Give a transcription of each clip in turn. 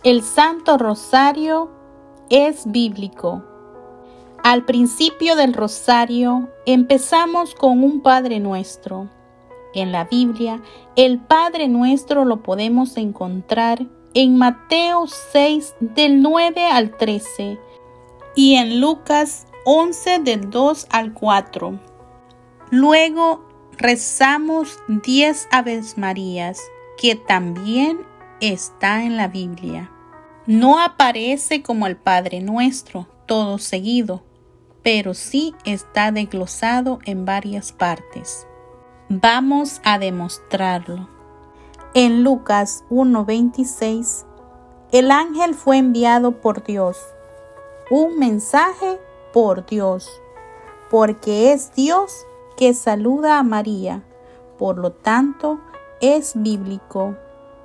El Santo Rosario es bíblico. Al principio del Rosario empezamos con un Padre Nuestro. En la Biblia, el Padre Nuestro lo podemos encontrar en Mateo 6 del 9 al 13 y en Lucas 11 del 2 al 4. Luego rezamos 10 Aves Marías, que también está en la Biblia. No aparece como el Padre Nuestro, todo seguido, pero sí está desglosado en varias partes. Vamos a demostrarlo. En Lucas 1:26, el ángel fue enviado por Dios, un mensaje por Dios, porque es Dios que saluda a María, por lo tanto es bíblico.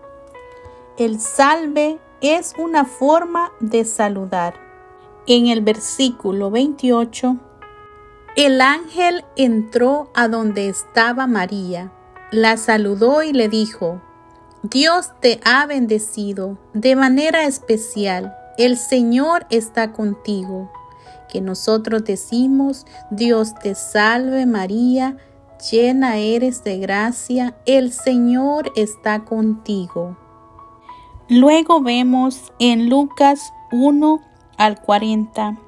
El salve es una forma de saludar. En el versículo 28, el ángel entró a donde estaba María, la saludó y le dijo: Dios te ha bendecido de manera especial, el Señor está contigo. Que nosotros decimos: Dios te salve María, llena eres de gracia, el Señor está contigo. Luego vemos en Lucas 1 al 40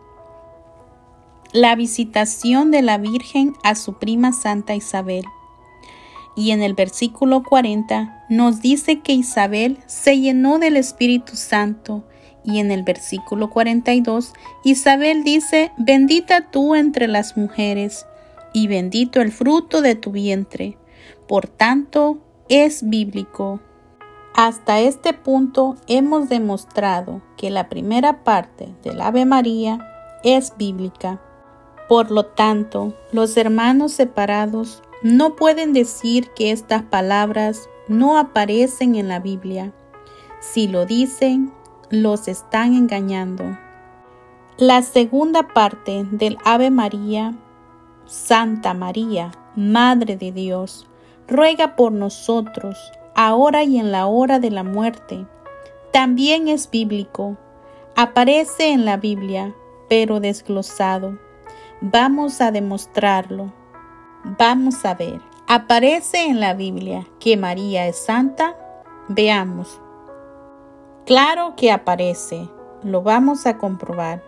la visitación de la Virgen a su prima Santa Isabel. Y en el versículo 40 nos dice que Isabel se llenó del Espíritu Santo. Y en el versículo 42, Isabel dice: bendita tú entre las mujeres, y bendito el fruto de tu vientre. Por tanto, es bíblico. Hasta este punto hemos demostrado que la primera parte del Ave María es bíblica. Por lo tanto, los hermanos separados no pueden decir que estas palabras no aparecen en la Biblia. Si lo dicen, los están engañando. La segunda parte del Ave María: Santa María, Madre de Dios, ruega por nosotros, ahora y en la hora de la muerte, también es bíblico. Aparece en la Biblia, pero desglosado. Vamos a demostrarlo. Vamos a ver. ¿Aparece en la Biblia que María es santa? Veamos. Claro que aparece. Lo vamos a comprobar.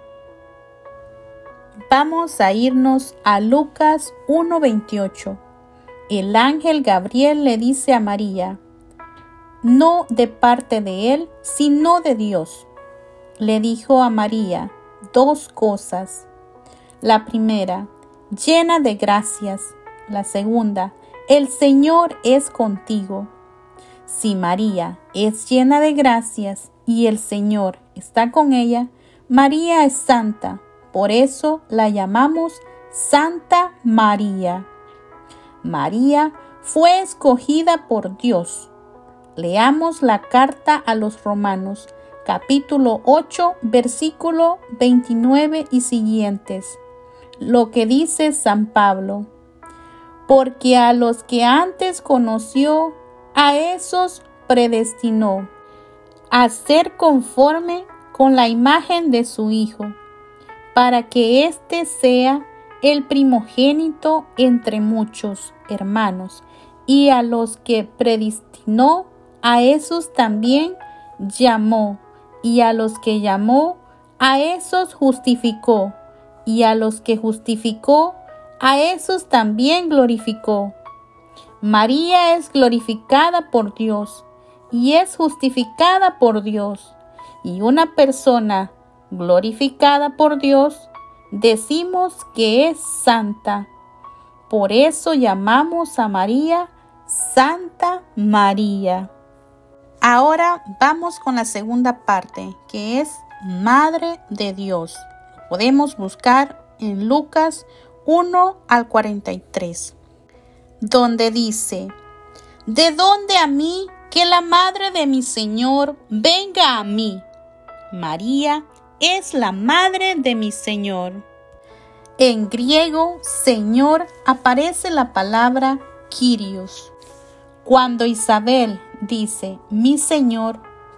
Vamos a irnos a Lucas 1:28. El ángel Gabriel le dice a María: no de parte de él, sino de Dios. Le dijo a María dos cosas. La primera: llena de gracias. La segunda: el Señor es contigo. Si María es llena de gracias y el Señor está con ella, María es santa. Por eso la llamamos Santa María. María fue escogida por Dios. Leamos la carta a los Romanos, capítulo 8, versículo 29 y siguientes. Lo que dice San Pablo: porque a los que antes conoció, a esos predestinó a ser conforme con la imagen de su Hijo, para que éste sea el primogénito entre muchos hermanos. Y a los que predestinó, a esos también llamó, y a los que llamó, a esos justificó, y a los que justificó, a esos también glorificó. María es glorificada por Dios y es justificada por Dios. Y una persona glorificada por Dios, decimos que es santa. Por eso llamamos a María Santa María. Ahora vamos con la segunda parte, que es Madre de Dios. Podemos buscar en Lucas 1 al 43, donde dice: ¿de dónde a mí que la madre de mi Señor venga a mí? María es la madre de mi Señor. En griego, Señor, aparece la palabra Kyrios. Cuando Isabel dice mi Señor,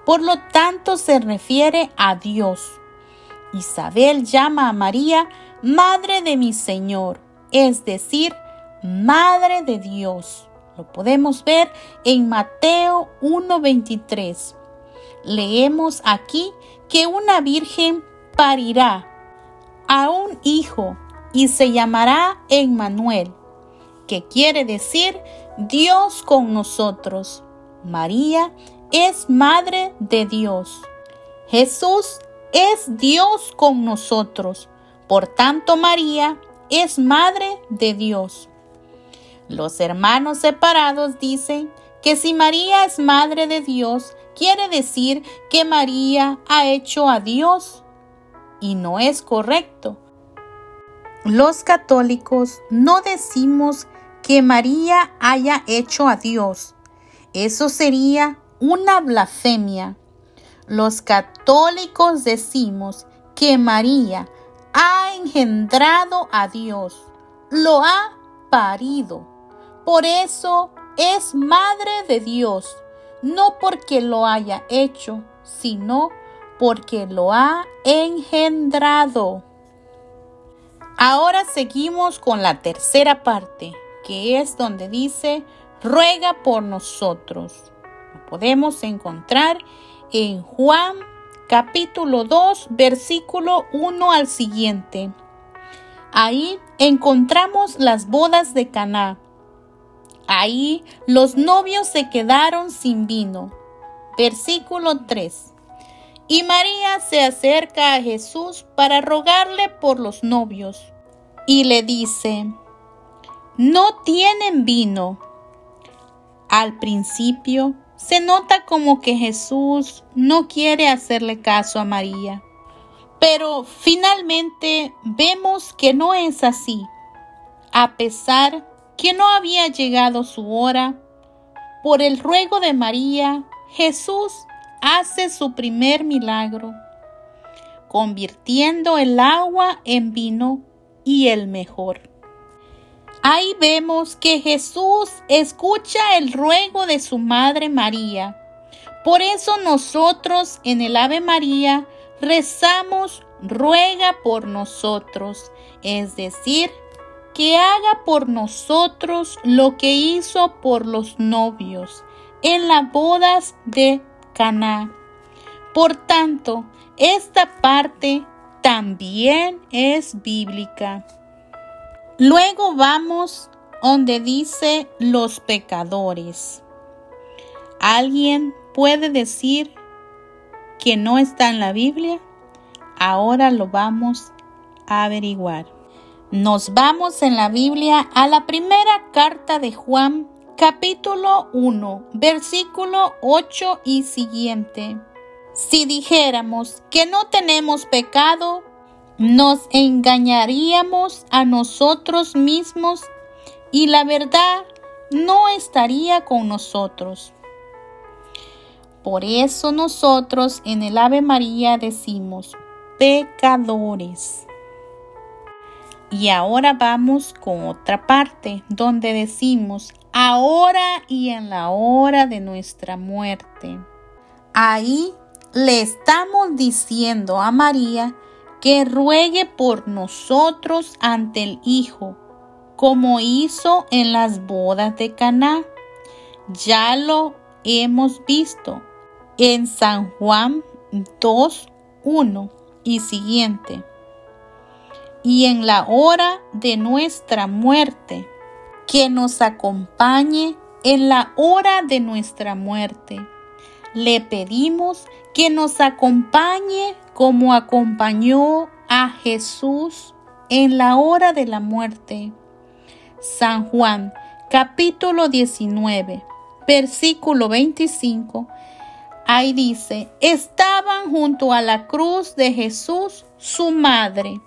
Por lo tanto, se refiere a Dios. Isabel llama a María Madre de mi Señor, es decir, Madre de Dios. Lo podemos ver en Mateo 1:23. Leemos aquí que una virgen parirá a un hijo y se llamará Emmanuel, que quiere decir Dios con nosotros. María es Madre de Dios. Jesús es Dios con nosotros. Por tanto, María es Madre de Dios. Los hermanos separados dicen que si María es Madre de Dios, quiere decir que María ha hecho a Dios. Y no es correcto. Los católicos no decimos que María haya hecho a Dios. Eso sería una blasfemia. Los católicos decimos que María ha engendrado a Dios, lo ha parido. Por eso es Madre de Dios, no porque lo haya hecho, sino porque lo ha engendrado. Ahora seguimos con la tercera parte, que es donde dice, ruega por nosotros. Lo podemos encontrar en Juan capítulo 2, versículo 1 al siguiente. Ahí encontramos las bodas de Caná. Ahí los novios se quedaron sin vino. Versículo 3. Y María se acerca a Jesús para rogarle por los novios y le dice, no tienen vino. Al principio se nota como que Jesús no quiere hacerle caso a María, pero finalmente vemos que no es así. A pesar que no había llegado su hora, por el ruego de María, Jesús hace su primer milagro, convirtiendo el agua en vino y el mejor. Ahí vemos que Jesús escucha el ruego de su madre María. Por eso nosotros en el Ave María rezamos ruega por nosotros, es decir, que haga por nosotros lo que hizo por los novios en las bodas de Caná. Por tanto, esta parte también es bíblica. Luego vamos donde dice los pecadores. ¿Alguien puede decir que no está en la Biblia? Ahora lo vamos a averiguar. Nos vamos en la Biblia a la primera carta de Juan, capítulo 1, versículo 8 y siguiente. Si dijéramos que no tenemos pecado, nos engañaríamos a nosotros mismos y la verdad no estaría con nosotros. Por eso nosotros en el Ave María decimos pecadores. Y ahora vamos con otra parte donde decimos ahora y en la hora de nuestra muerte. Ahí le estamos diciendo a María que ruegue por nosotros ante el Hijo, como hizo en las bodas de Caná. Ya lo hemos visto en San Juan 2:1 y siguiente. Y en la hora de nuestra muerte, que nos acompañe en la hora de nuestra muerte. Le pedimos que nos acompañe como acompañó a Jesús en la hora de la muerte. San Juan, capítulo 19, versículo 25. Ahí dice, estaban junto a la cruz de Jesús su madre.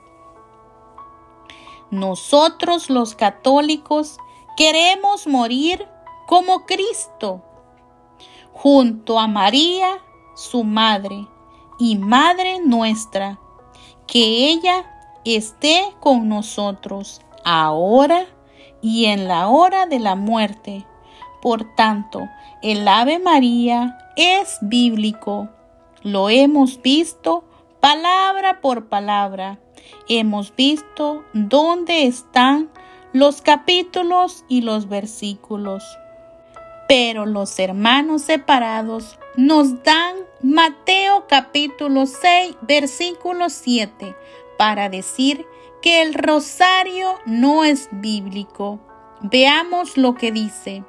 Nosotros los católicos queremos morir como Cristo, junto a María, su madre, y Madre nuestra, que ella esté con nosotros ahora y en la hora de la muerte. Por tanto, el Ave María es bíblico. Lo hemos visto palabra por palabra. Hemos visto dónde están los capítulos y los versículos. Pero los hermanos separados nos dan Mateo capítulo 6, versículo 7, para decir que el rosario no es bíblico. Veamos lo que dice.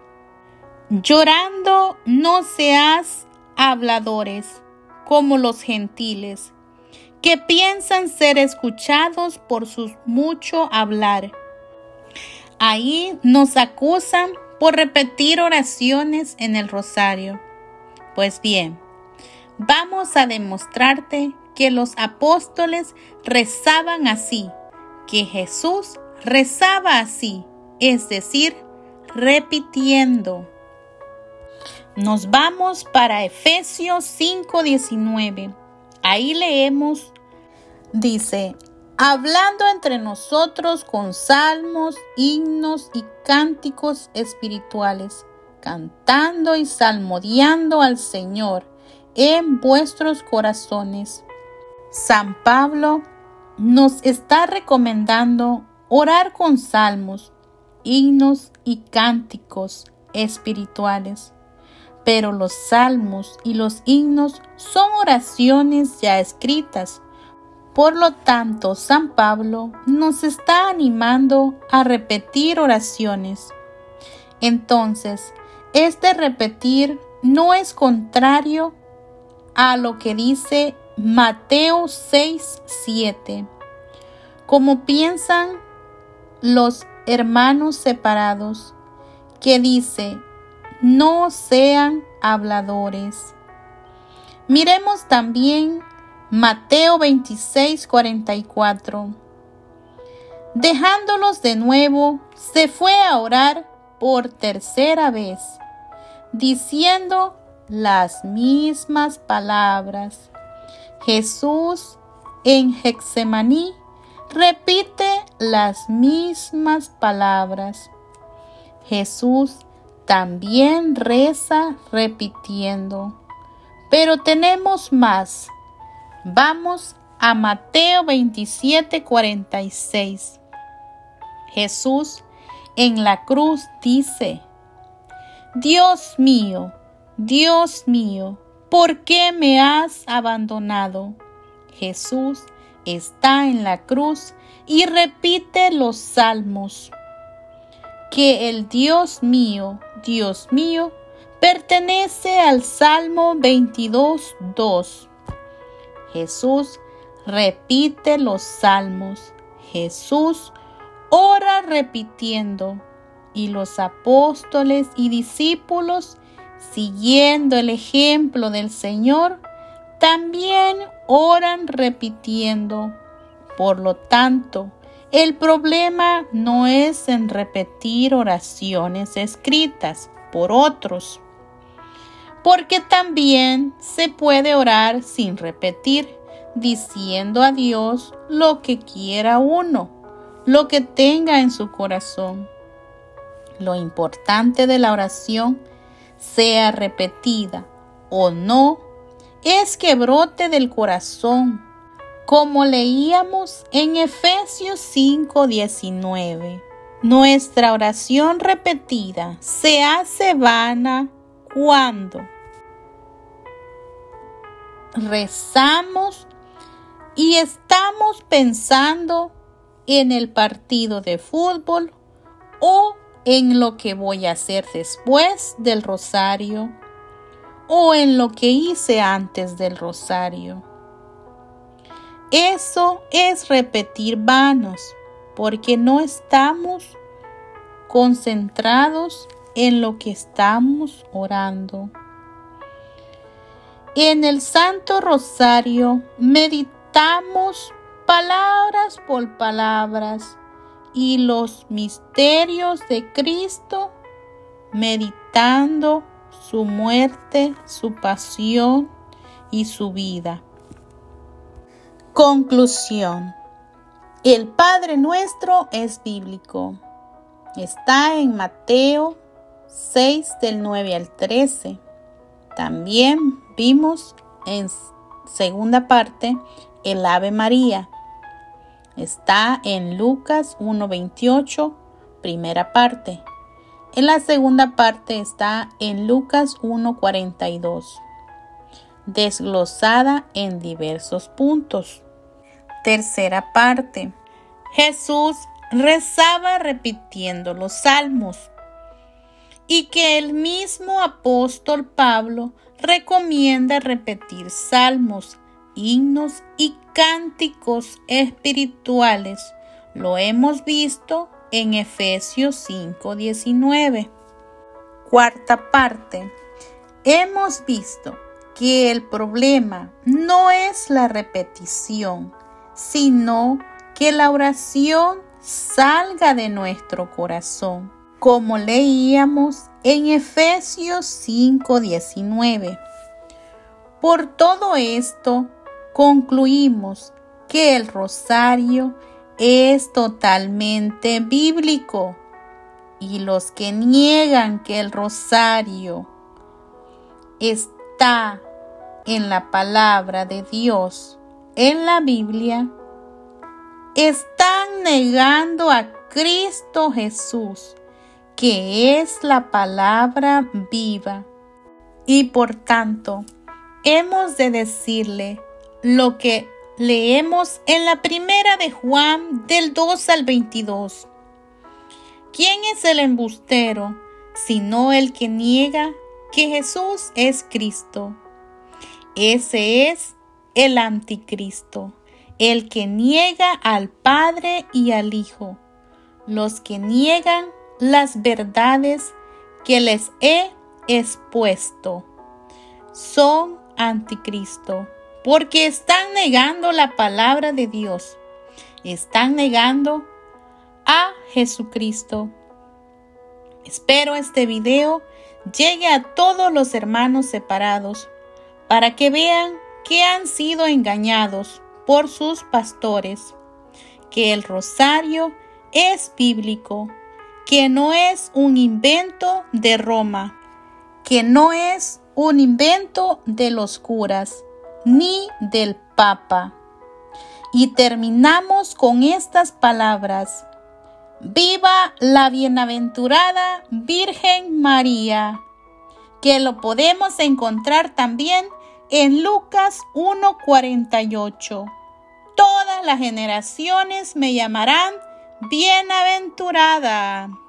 Llorando no seas habladores, como los gentiles, que piensan ser escuchados por su mucho hablar. Ahí nos acusan por repetir oraciones en el rosario. Pues bien, vamos a demostrarte que los apóstoles rezaban así, que Jesús rezaba así, es decir, repitiendo. Nos vamos para Efesios 5:19. Ahí leemos, dice, hablando entre nosotros con salmos, himnos y cánticos espirituales, cantando y salmodiando al Señor en vuestros corazones. San Pablo nos está recomendando orar con salmos, himnos y cánticos espirituales. Pero los salmos y los himnos son oraciones ya escritas. Por lo tanto, San Pablo nos está animando a repetir oraciones. Entonces, este repetir no es contrario a lo que dice Mateo 6:7. Como piensan los hermanos separados, que dice, no sean habladores. Miremos también Mateo 26:44. Dejándolos de nuevo, se fue a orar por tercera vez, diciendo las mismas palabras. Jesús en Getsemaní repite las mismas palabras. Jesús también reza repitiendo. Pero tenemos más. Vamos a Mateo 27:46. Jesús en la cruz dice, Dios mío, ¿por qué me has abandonado? Jesús está en la cruz y repite los salmos. Que el Dios mío, pertenece al Salmo 22:2. Jesús repite los salmos. Jesús ora repitiendo. Y los apóstoles y discípulos, siguiendo el ejemplo del Señor, también oran repitiendo. Por lo tanto, el problema no es en repetir oraciones escritas por otros, porque también se puede orar sin repetir, diciendo a Dios lo que quiera uno, lo que tenga en su corazón. Lo importante de la oración, sea repetida o no, es que brote del corazón, como leíamos en Efesios 5:19. Nuestra oración repetida se hace vana cuando rezamos y estamos pensando en el partido de fútbol o en lo que voy a hacer después del rosario o en lo que hice antes del rosario. Eso es repetir vanos, porque no estamos concentrados en lo que estamos orando. En el Santo Rosario meditamos palabras por palabras y los misterios de Cristo, meditando su muerte, su pasión y su vida. Conclusión. El Padre Nuestro es bíblico. Está en Mateo 6 del 9 al 13. También vimos en segunda parte el Ave María. Está en Lucas 1:28, primera parte. En la segunda parte está en Lucas 1:42, desglosada en diversos puntos. Tercera parte. Jesús rezaba repitiendo los salmos, y que el mismo apóstol Pablo recomienda repetir salmos, himnos y cánticos espirituales. Lo hemos visto en Efesios 5:19. Cuarta parte. Hemos visto que el problema no es la repetición, sino que la oración salga de nuestro corazón, como leíamos en Efesios 5:19. Por todo esto, concluimos que el rosario es totalmente bíblico, y los que niegan que el rosario está en la palabra de Dios, en la Biblia, están negando a Cristo Jesús, que es la palabra viva. Y por tanto, hemos de decirle lo que leemos en la primera de Juan del 2 al 22. ¿Quién es el embustero, sino el que niega que Jesús es Cristo? Ese es el anticristo, el que niega al Padre y al Hijo, los que niegan las verdades que les he expuesto. Son anticristo, porque están negando la palabra de Dios, están negando a Jesucristo. Espero este video llegue a todos los hermanos separados para que vean que han sido engañados por sus pastores, que el rosario es bíblico, que no es un invento de Roma, que no es un invento de los curas ni del Papa. Y terminamos con estas palabras: ¡Viva la bienaventurada Virgen María!, que lo podemos encontrar también en Lucas 1:48. Todas las generaciones me llamarán bienaventurada.